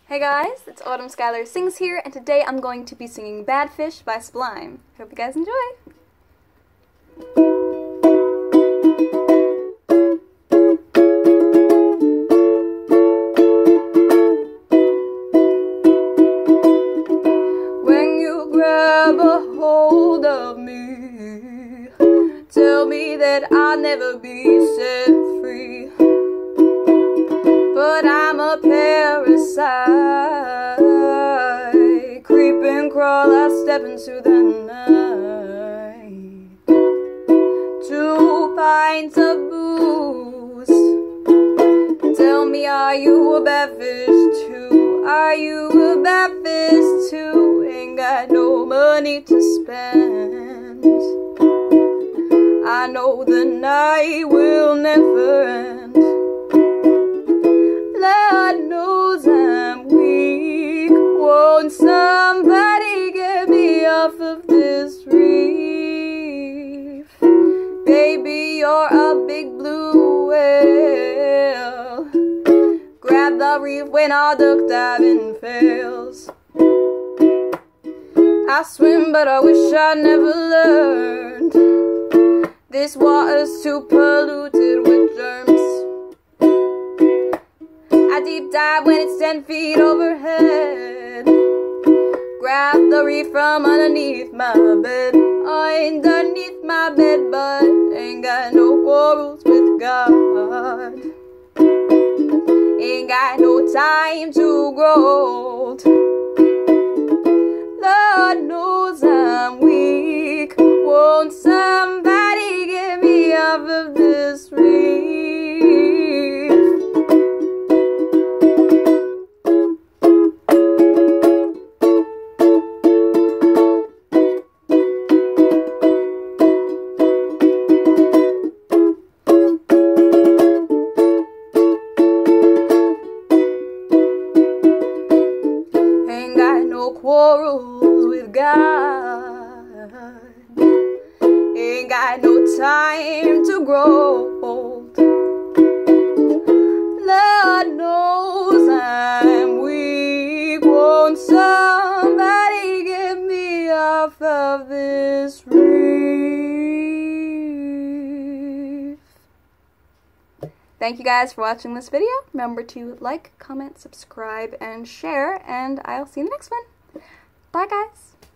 Hey guys, it's Autumn Skylar Sings here, and today I'm going to be singing Badfish by Sublime. Hope you guys enjoy! When you grab a hold of me, tell me that I'll never be set free. But I'm a parasite, creep and crawl, I step into the night. 2 pints of booze. Tell me, are you a bad fish too? Are you a bad fish too? Ain't got no money to spend. I know the night will never end. Lord knows I'm weak. Won't somebody get me off of this reef? Baby, you're a big blue whale. Grab the reef when our duck diving fails. I swim, but I wish I never learned. This water's too polluted with germs. I deep dive when it's 10 feet overhead. Grab the reef from underneath my bed. Underneath my bed, but ain't got no quarrels with God. Ain't got no time to grow old. Lord knows I'm weak. Won't somebody get me off of this reef? Quarrels with God. Ain't got no time to grow old. Lord knows I'm weak. Won't somebody get me off of this reef? Thank you guys for watching this video. Remember to like, comment, subscribe, and share, and I'll see you in the next one. Bye guys!